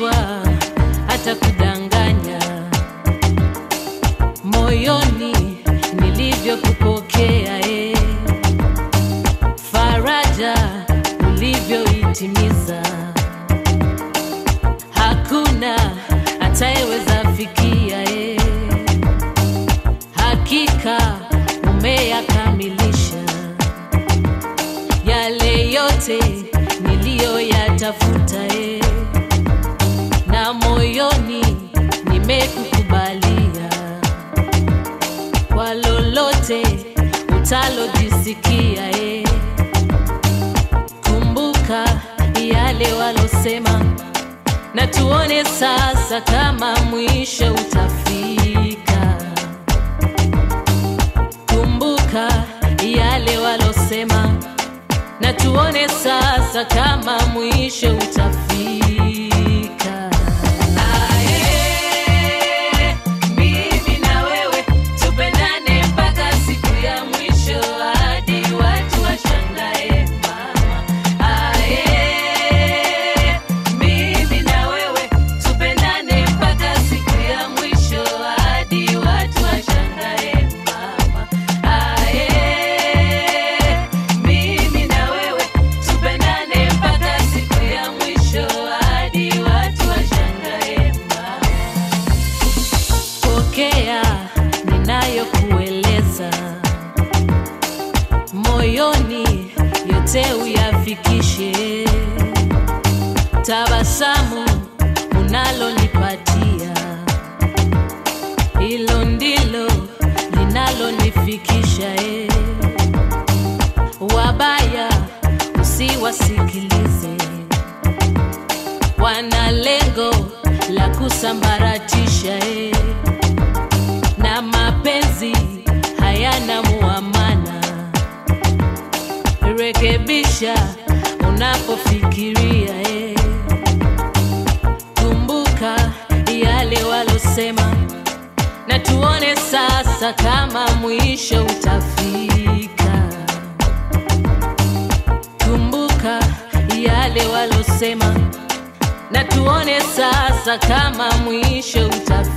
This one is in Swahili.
unajua hata kudanganya. Moyoni nilivyokupokea faraja ulivyoitimiza, hakuna atayeweza fikia hakika umeyakamilisha yale yote niliyoyatafuta na moyoni nimekukubalia kwa lolote utalojisikia kumbuka yale walosema, na tuone sasa kama mwisho utafika. Kumbuka yale walosema, na tuone sasa kama mwisho utafika. Mimi na wewe tupendane mpaka siku ya mwisho, hadi watu washangae mama. Mimi na wewe tupendane mpaka siku ya mwisho, hadi watu washangae mama. Mimi na wewe tupendane mpaka siku ya mwisho, hadi watu washangae mama. Pokea ninayokueleza, moyoni yote uyafikishe. Tabasamu unalonipatia, hilo ndilo linalonifikisha. Wabaya usiwasikilize, wana lengo la kusambaratisha na mapenzi hayana muamana. Rekebisha unapofikiria kumbuka yale walosema, na tuone sasa kama mwisho utafika. Kumbuka yale walosema, na tuone sasa kama mwisho utafika.